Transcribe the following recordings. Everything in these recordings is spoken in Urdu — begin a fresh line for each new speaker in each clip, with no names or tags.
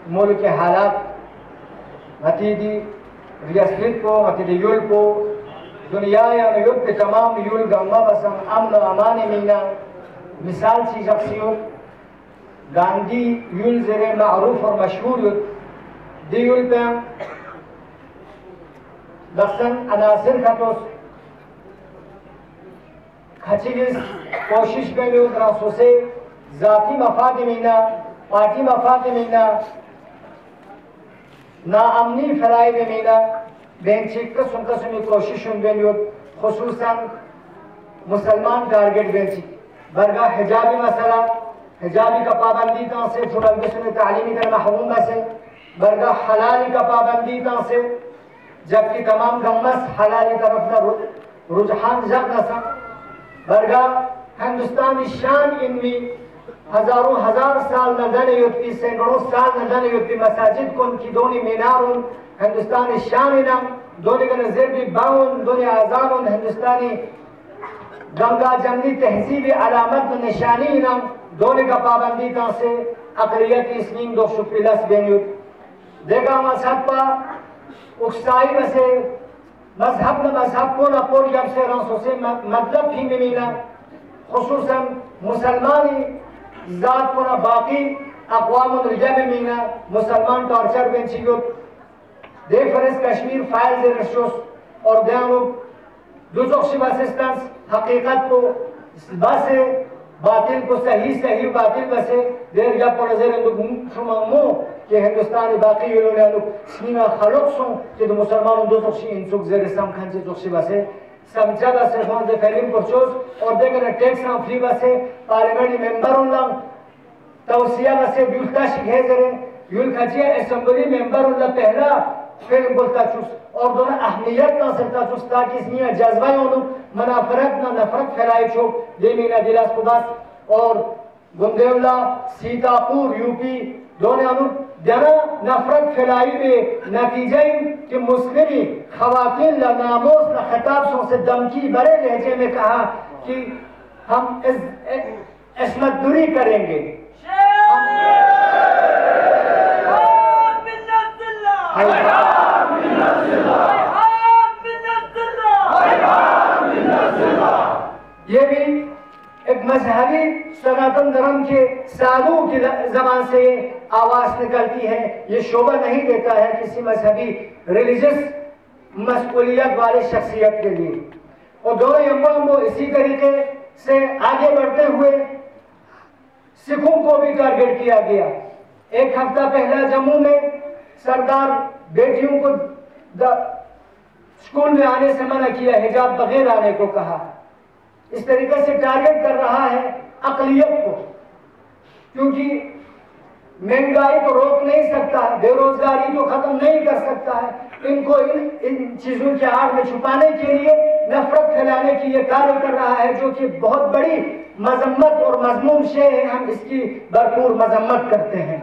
ملک حالات متیدی ریاسلیت کو متیدی یول کو دنیا یا نیوت کے تمام یول گمہ بسم امن و امان مینا مثال سی شخصیت گاندھی یول زیر معروف اور مشہور یول دی یول پہ دستن عناصر خطوس کھچیگز کوشش میں بھی اتراسو سے ذاتی مفاد مینا پارٹی مفاد مینا ناامنی فرائی مینا بینچی قسمی کوشش بینیوت خصوصاً مسلمان ٹارگٹ بینچی برگاہ حجابی مسئلہ حجابی کا پابندی تاں سے چھوڑنگسن تعلیمی در محروم سے برگاہ حلالی کا پابندی تاں سے جبکہ تمام گمس حلالی طرف نہ رجحان جگ نہ سا برگاہ ہندوستانی شان انمی ہزاروں ہزار سال ندن یوتی سینکڑوں سال ندن یوتی مساجد کن کی دونی مینارون ہندوستانی شان انم دونی کا نظر بھی باون دونی آزانون ہندوستانی گنگا جنگی تہذیبی علامت نشانی انم دونی کا پابندی تاں سے اقلیت اسلیم دو شپیلس بینیوت دیکھا مذہب پا اکسائی بسے مذہب نہ مذہب کو نہ پور جب سے رنسوں سے مطلب ہی ملینا خصوصاً مسلمانی ذات کو نہ باقی اقوام الرجہ میں مینا مسلمان ٹارچر بینچیوت دے فرس کشمیر فائل زیر رشوس اور دیانو دو چوکشی بسستانس حقیقت کو بسے باطل کو صحیح باطل بسے دیر جب پر زیر شمامو کہ ہندوستانی باقی یلونیانو سنینا خلق سن کہ دو مسلمانوں دو چوکشی انسوک زیر سم کھنچے چوکشی بسے سمجھا بسے فون دے فیلیم پرچوز اور دیکھنے ٹیکس ہم فری بسے پارلیمنٹی ممبروں لنگ توسیہ بسے بیلتا شکھے زرے یول کھچیے اسمبلی ممبروں لنگ پہلا فیلم بولتا چوز اور دونوں اہمیت نہ سکتا چوز تاکہ اس نیہ جذبہ ہونو منافرت نہ نفرت پھیلائی چھو دیمینا دلاس پداس اور گندیولا سیتاپور یو پی دونوں انو دینا نفرت پھیلائی بے نتیجہ کہ مسلمی خواتین ناموس نہ خطاب سوں سے دمکی برے لہجے میں کہا کہ ہم عصمت دوری کریں گے یہ بھی ایک مذہبی سناتن دھرم کے سادھو کی زبان سے آواز نکلتی ہے یہ شعبہ نہیں دیتا ہے کسی مذہبی ریلیجس مسئولیت والے شخصیت کے لیے اور دونوں امام وہ اسی طریقے سے آگے بڑھتے ہوئے سکھوں کو بھی ٹارگٹ کیا گیا ایک ہفتہ پہلا جموں میں سردار بیٹیوں کو اسکول میں آنے سے منع کیا حجاب بغیر آنے کو کہا اس طریقے سے ٹارگٹ کر رہا ہے اقلیت کو کیونکہ مہنگائی کو روک نہیں سکتا بے روزگاری کو ختم نہیں کر سکتا ہے ان کو ان چیزوں کے آڑ میں چھپانے کے لیے نفرت پھیلانے کی یہ کارو کر رہا ہے جو کہ بہت بڑی مذمت اور مضمون شے ہے ہم اس کی بھرپور مذمت کرتے ہیں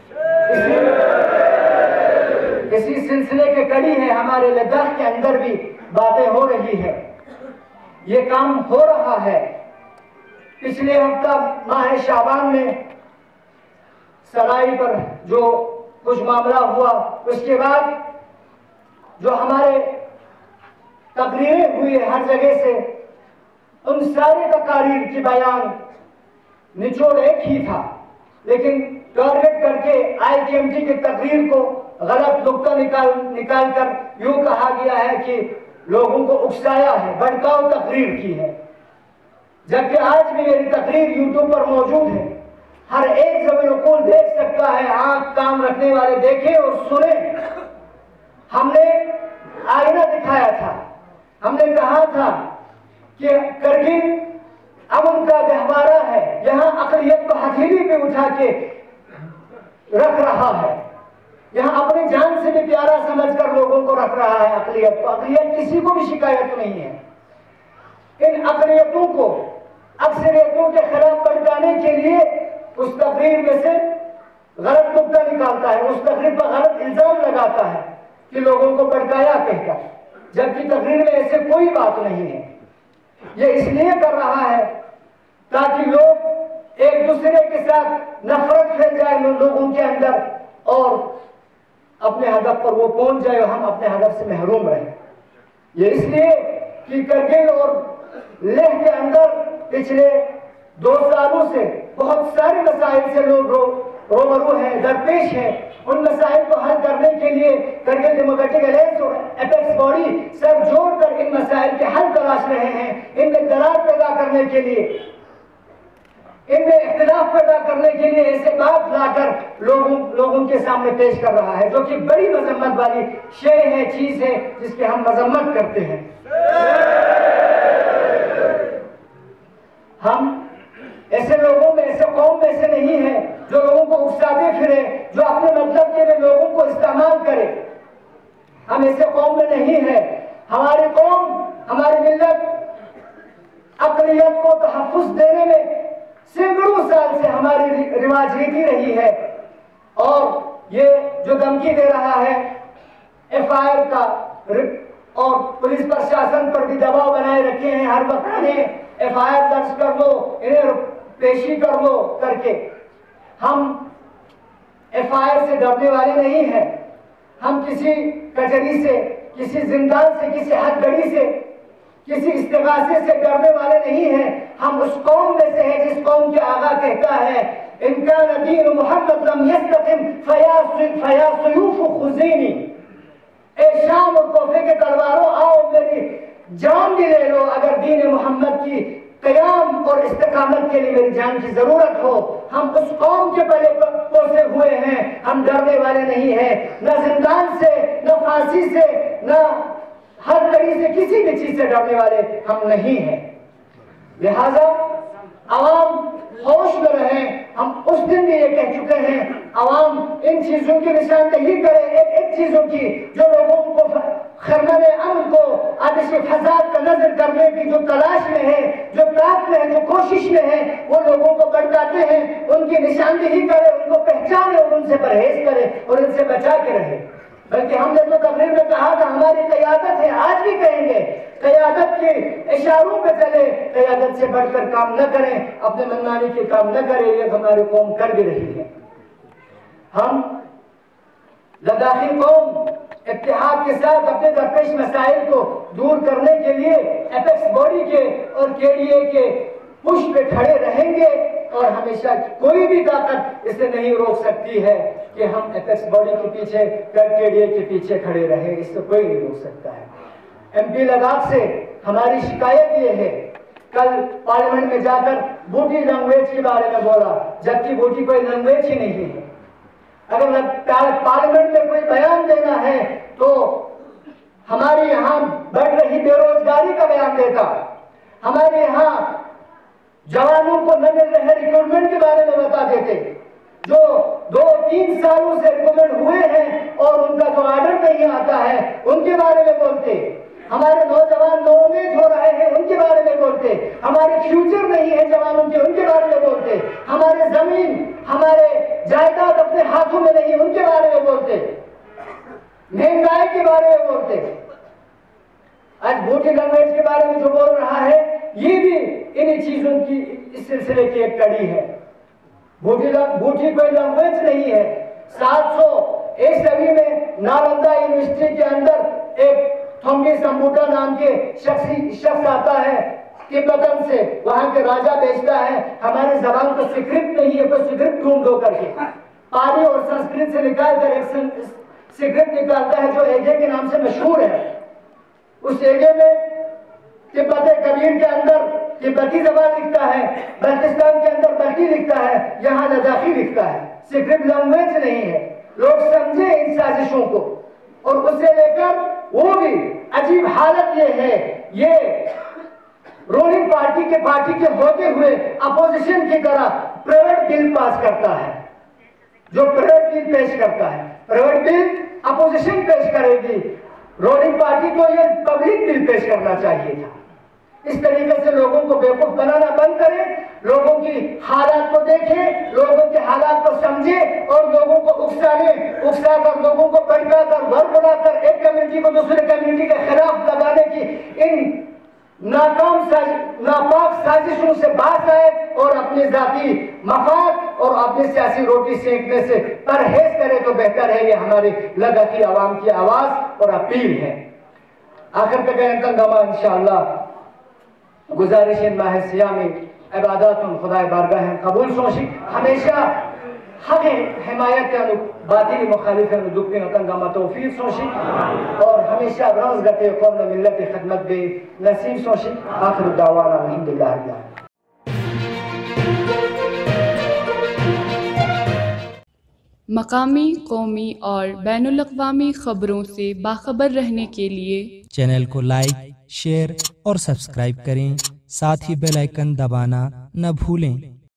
اسی سلسلے کے کڑی ہے ہمارے لداخ کے اندر بھی باتیں ہو رہی ہے یہ کام ہو رہا ہے پچھلے ہفتہ ماہ شعبان میں سرائی پر جو کچھ معاملہ ہوا اس کے بعد جو ہمارے تقریریں ہوئی ہر جگہ سے ان ساری تقاریر کی بیان نچوڑ ایک ہی تھا لیکن ٹارگٹ کر کے آئی کے ایم ٹی کی تقریر کو غلط نقطہ نکال کر یوں کہا گیا ہے کہ لوگوں کو اکسایا ہے بھڑکاؤ تقریر کی ہے جبکہ آج بھی میری تقریر یوٹیوب پر موجود ہے ہر ایک زمین وقول دیکھ سکتا ہے آنکھ کام رکھنے والے دیکھیں اور سنیں ہم نے آئینہ دکھایا تھا ہم نے کہا تھا کہ کرگل امن کا گہوارہ ہے یہاں اقلیت کو ہتھیلی پہ اٹھا کے رکھ رہا ہے یہاں اپنی جان سے بھی پیارا سمجھ کر لوگوں کو رکھ رہا ہے اقلیت کو اقلیت کسی کو بھی شکایت نہیں ہے ان اقلیتوں کو اکثریتوں کے خلاف بھڑکانے کے لیے اس تقریر میں سے غلط نقطہ نکالتا ہے اس تقریر پر غلط الزام لگاتا ہے کہ لوگوں کو بھڑکایا کہہ کر جبکہ تقریر میں ایسے کوئی بات نہیں ہے یہ اس لیے کر رہا ہے تاکہ لوگ ایک دوسرے کے ساتھ نفرت پھیل جائے لوگوں کے اندر اور اپنے ہدف پر وہ پہنچ جائے اور ہم اپنے ہدف سے محروم رہیں۔ یہ اس لیے کہ کرگل اور لیہ کے اندر پچھلے 2 سالوں سے بہت سارے مسائل سے لوگ روبرو ہیں، درپیش ہیں۔ ان مسائل کو حل کرنے کے لیے کرگل ڈیموکریٹک الائنس اور اپیکس باڈی سب جوڑ کر ان مسائل کے حل تلاش رہے ہیں، ان میں درار پیدا کرنے کے لیے، ان میں اختلاف پیدا کرنے کے لیے ایسے بات لا کر لوگوں کے سامنے پیش کر رہا ہے، جو کہ بڑی مذمت والی شے ہے، چیز ہے، جس کی ہم مذمت کرتے ہیں۔ ہم ایسے لوگوں میں، ایسے قوم میں سے نہیں ہیں جو لوگوں کو اکساتے پھرے، جو اپنے مطلب کے لیے لوگوں کو استعمال کرے۔ ہم ایسے قوم میں نہیں ہیں۔ ہماری قوم، ہماری ملت اقلیت کو تحفظ دینے میں سینکڑوں سال سے ہماری رواج ریتی رہی ہے، اور یہ جو دھمکی دے رہا ہے FIR کا اور پولیس پرشاسن پر بھی دباؤ بنائے رکھے ہیں، ہر وقت انہیں FIR درج کر دو، انہیں پیشی کر دو کر کے۔ ہم FIR سے ڈرنے والے نہیں ہیں، ہم کسی کچہری سے، کسی زندان سے، کسی ہتھ گڑی سے، کسی استغاثے سے ڈرنے والے نہیں ہیں۔ ہم اس قوم میں سے ہیں جس قوم کے آقا کہتا ہے ان کان دین محمد لم یستقم فیا سیوف خزینی، اے شام اور کوفے کے تلواروں آؤ میری جان بھی لے لو اگر دین محمد کی قیام اور استقامت کے لیے میری جان کی ضرورت ہو۔ ہم اس قوم کے پلے پوسے ہوئے ہیں، ہم ڈرنے والے نہیں ہیں، نہ زندان سے، نہ پھانسی سے، نہ ہر طریقے سے کسی بھی چیز سے ڈرنے والے ہم نہیں ہیں۔ لہذا عوام ہوش میں رہیں۔ ہم اس دن بھی یہ کہہ چکے ہیں، عوام ان چیزوں کی نشاندہی کرے، ایک چیزوں کی جو لوگوں کو خرمن امن کو آتش فساد کا نظر کرنے کی جو تلاش میں ہے، جو طاقت میں ہے، جو کوشش میں ہے، وہ لوگوں کو بھڑکاتے ہیں، ان کی نشاندہی کرے، ان کو پہچانے اور ان سے پرہیز کرے اور ان سے بچا کے رہے۔ بلکہ ہم نے تو تقریر میں کہا تھا ہماری قیادت ہے، آج بھی کہیں گے، قیادت کے اشاروں پہ چلے، قیادت سے بڑھ کر کام نہ کریں، اپنے منمانی کے کام نہ کریں، یہ ہماری قوم کر بھی رہی ہے۔ ہم لداخی قوم اتحاد کے ساتھ اپنے درپیش مسائل کو دور کرنے کے لیے اپیکس باڈی کے اور KDA کے پش پہ کھڑے رہیں گے، اور ہمیشہ کوئی بھی طاقت اسے نہیں روک سکتی ہے کہ ہم اپیکس باڈی کے پیچھے، KDA کے پیچھے کھڑے رہیں، اس سے کوئی نہیں روک سکتا ہے۔ MP لداخ سے ہماری شکایت یہ ہے، کل پارلیمنٹ میں جا کر بوٹی لینگویج کے بارے میں بولا، جبکہ بوٹی کوئی لینگویج ہی نہیں ہے۔ اگر پارلیمنٹ میں کوئی بیان دینا ہے تو ہمارے یہاں بڑھ رہی بے روزگاری کا بیان دیتا، ہمارے یہاں جوانوں کو نہ مل رہے ریکروٹمنٹ کے بارے میں بتا دیتے، جو 2-3 سالوں سے ریکروٹمنٹ ہوئے ہیں اور ان کا جو آرڈر نہیں آتا ہے ان کے بارے میں بولتے، ہمارے نوجوان نو امید ہو رہے ہیں ان کے بارے میں بولتے، ہمارے فیوچر نہیں ہے جوانوں کے ان کے بارے میں بولتے، ہمارے زمین، ہمارے جائیداد اپنے ہاتھوں میں نہیں ان کے بارے میں بولتے، مہنگائی کے بارے میں بولتے۔ آج بوٹی لینگویج کے بارے میں جو بول رہا ہے یہ بھی انہی چیزوں کی اس سلسلے کی ایک کڑی ہے۔ بوٹی کوئی لینگویج نہیں ہے۔ 700 میں نالندہ یونیورسٹی کے اندر ایک تھومبی سمبوٹا نام کے شخص آتا ہے تبتن سے، وہاں کے راجہ بیچتا ہے ہماری زبان کو سکرپٹ نہیں ہے، کوئی سکرپٹ ڈھونڈو کر کے پالی اور سنسکرت سے نکال کر ایک سکرپٹ نکالتا ہے جو ایگے کے نام سے مشہور ہے۔ اس ایگے میں تبت کبیر کے اندر تبتی زبان لکھتا ہے، بلتستان کے اندر بلتی لکھتا ہے، یہاں لداخی لکھتا ہے، سکرپٹ لینگویج نہیں ہے۔ لوگ سمجھے ان سازشوں کو، اور اسے لے کر وہ بھی عجیب حالت یہ ہے، یہ رولنگ پارٹی کے ہوتے ہوئے اپوزیشن کی طرح پرائیویٹ بل پاس کرتا ہے، جو پرائیویٹ بل پیش کرتا ہے، پرائیویٹ بل اپوزیشن پیش کرے گی، رولنگ پارٹی کو یہ پبلک بل پیش کرنا چاہیے تھا۔ اس طریقے سے لوگوں کو بیوقوف بنانا بند کریں، لوگوں کی حالات کو دیکھیں، لوگوں کے حالات کو سمجھیں، اور لوگوں کو اکسا کر لوگوں کو بھڑکا کر ایک کمیونٹی کو دوسرے کمیونٹی کے خلاف لگانے کی ان ناکام سازشوں ناپاک سازشوں سے باز آئے اور اپنی ذاتی مفاد اور اپنی سیاسی روٹی سینکنے سے پرہیز کرے تو بہتر ہے. یہ ہماری لگاتی عوام کی آواز اور اپیل ہے. آخر پہ کہیں تنگامہ انشاءاللہ گزارش ماہ سیاہ میں عبادات خدا بارگاہ قبول سوشی ہمیشہ حق حمایت باطل مخالف دکھتے تنگامہ توفیق سوشی اور ہمیشہ رمز گتے قوم ملت خدمت بے نصیب سوشی. آخر دعوانا الحمدللہ رب العالمین.
مقامی، قومی اور بین الاقوامی خبروں سے باخبر رہنے کے لیے
چینل کو لائک، شیئر اور سبسکرائب کریں. ساتھ ہی بیل آئیکن دبانا نہ بھولیں.